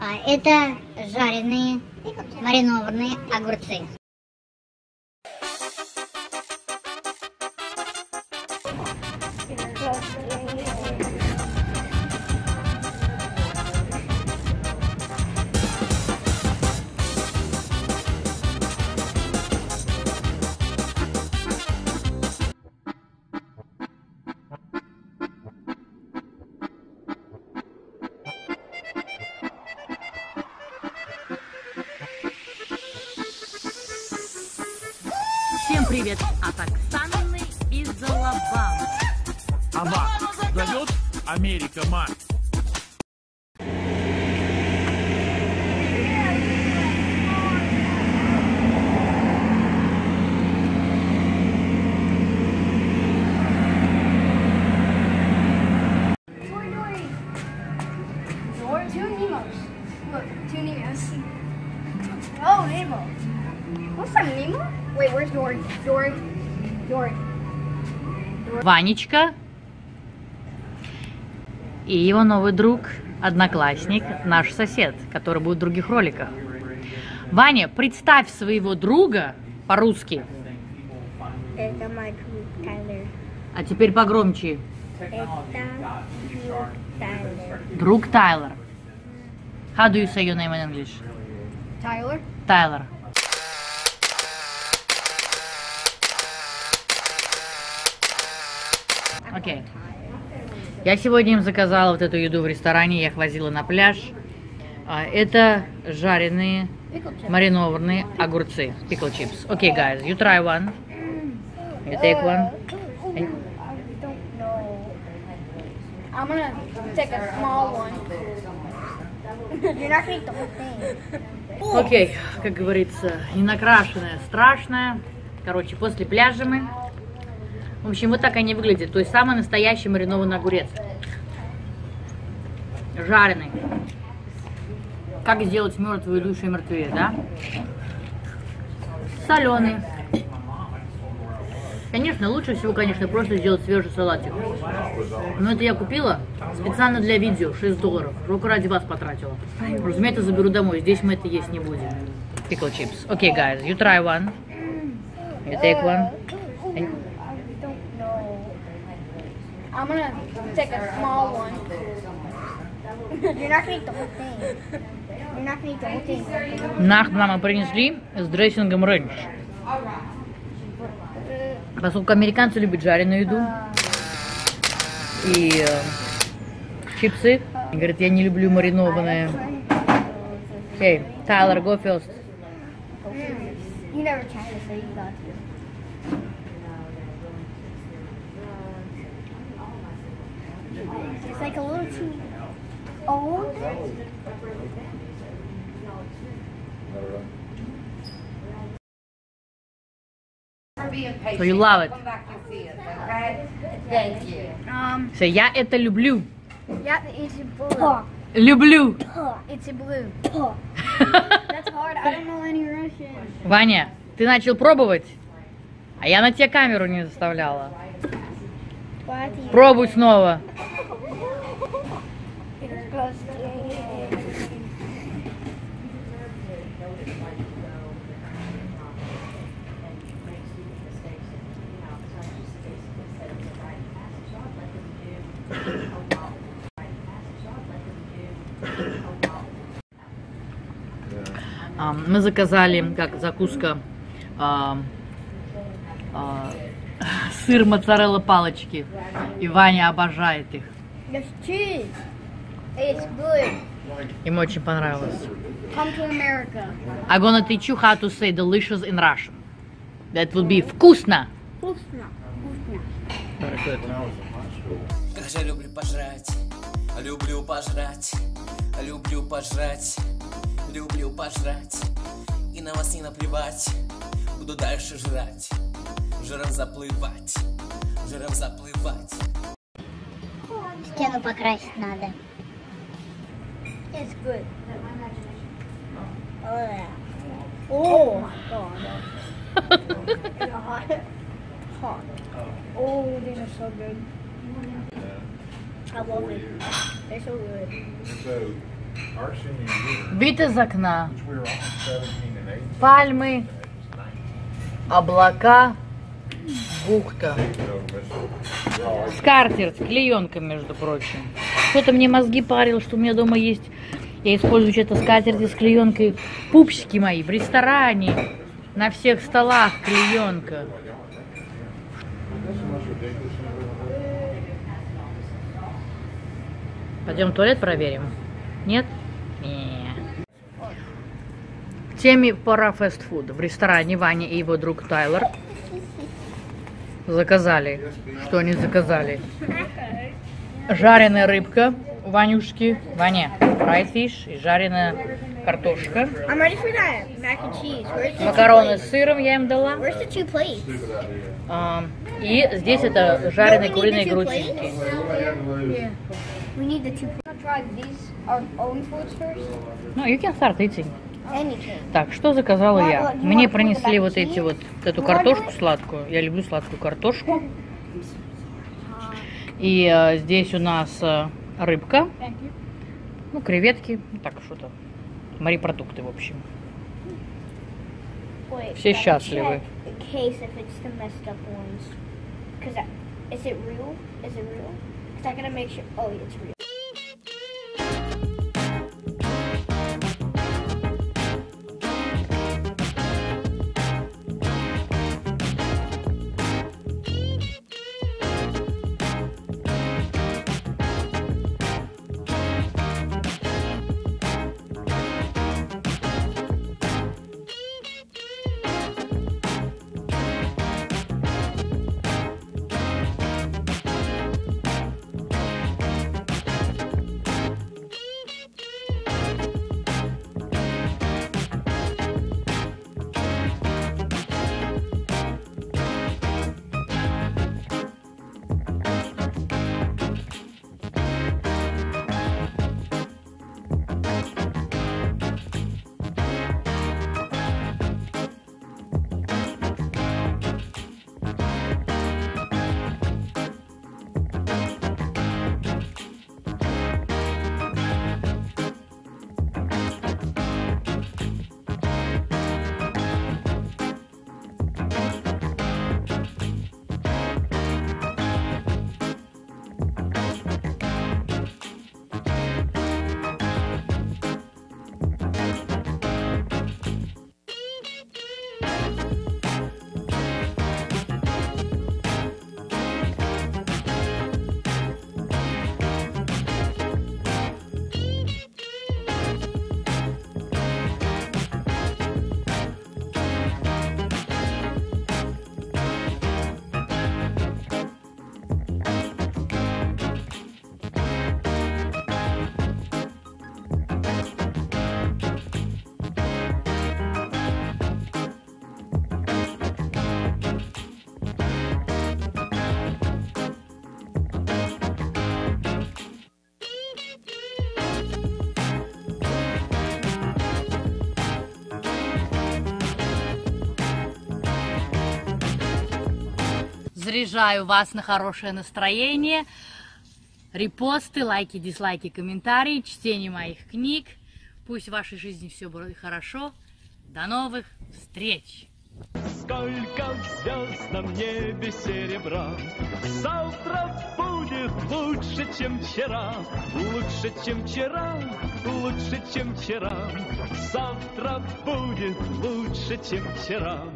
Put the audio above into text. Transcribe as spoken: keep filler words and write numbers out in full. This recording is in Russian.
А это жареные маринованные огурцы. Всем привет от Оксаны из Алабамы. А вас зовет Америка, мать. Two Nemos. Look, two Nemos. Oh, Nemo. What's that, Nemo? Wait, where's Dory? Dory? Dory. Ванечка и его новый друг, одноклассник, наш сосед, который будет в других роликах. Ваня, представь своего друга по-русски. Это мой друг Тайлер. А теперь погромче. Это друг Тайлер. Друг Тайлер. How do you say your name in English? Tyler? Тайлер. Окей. Я сегодня им заказала вот эту еду в ресторане, я их возила на пляж. А, это жареные маринованные огурцы. Pickle chips. Okay, guys, you try one. You take one. And... I don't know. I'm gonna take a small one. You're not gonna eat the whole thing. Окей, okay, как говорится, ненакрашенное страшное. Короче, после пляжа мы. В общем, вот так они выглядят. То есть самый настоящий маринованный огурец. Жареный. Как сделать мертвую душу мертвее, да? Соленый. Конечно, лучше всего, конечно, просто сделать свежий салатик. Но это я купила специально для видео, шесть долларов. Только ради вас потратила. Разумеется, заберу домой. Здесь мы это есть не будем. Pickle chips. Okay, guys, you try one. You take one. And... I'm gonna take a small one. You're not gonna eat the whole thing. You're not gonna eat the whole thing. Нах нам принесли с дрессингом рэнч. Поскольку американцы любят жареную еду и э, чипсы. И говорят, я не люблю маринованные. Окей, Тайлер, go first. You never tried it, so you got to. It's like a little too old. So you love it. Um, So, я это люблю. yeah, it's a blue. Люблю. It's a blue. That's hard. I don't know any Russian. Ваня, ты начал пробовать, а я на тебе камеру не заставляла. What do you Пробуй снова. А, мы заказали как закуска а, а, сыр моцарелла палочки, и Ваня обожает их. It's cheese. It's blue. Им очень понравилось. Come to America. I'm gonna teach you how to say delicious in Russian. That would be вкусно. Вкусно. Вкусно. Как же люблю пожрать, люблю пожрать, люблю пожрать, люблю пожрать. И на вас не наплевать, буду дальше жрать, жиром заплывать, жиром заплывать. Стену покрасить надо. It's good. Oh, yeah. Oh my god. Hot. Hot. Oh, these are so good. I love it. They're so good. So, Вид из окна. Пальмы, облака, бухта. Скатерть, клеенка, между прочим. Кто-то мне мозги парил, что у меня дома есть. Я использую что-то скатерти с клеенкой. Пупсики мои в ресторане. На всех столах клеенка. Пойдем в туалет проверим. Нет? Нет. В теме пора фастфуда. В ресторане Ваня и его друг Тайлер заказали. Что они заказали? Жареная рыбка у Ванюшки. Ваня, fried fish и жареная картошка. I'm ready for that. Mac and cheese. Where's the Макароны с сыром я им дала. Where's the two plates? А, и здесь это жареные Don't we need куриные the two грудинки. Yeah. We need the two plates. I'm gonna try these our own foods first. Ну, you can start eating. Anything. Так, что заказала What- я? what- you Мне want принесли the вот эти cheese? вот, эту You want картошку it? сладкую. Я люблю сладкую картошку. И э, здесь у нас э, рыбка. Ну, креветки. Ну, так, что-то. Морепродукты, в общем. Wait, Все gotta счастливы. check In case if it's the messed up ones. Cause I, is it real? Is it real? Cause I gotta make sure. Oh, it's real. Заряжаю вас на хорошее настроение. Репосты, лайки, дизлайки, комментарии, чтение моих книг. Пусть в вашей жизни все будет хорошо. До новых встреч! Сколько в звездном небе серебра, завтра будет лучше, чем вчера, лучше, чем вчера, лучше, чем вчера, завтра будет лучше, чем вчера.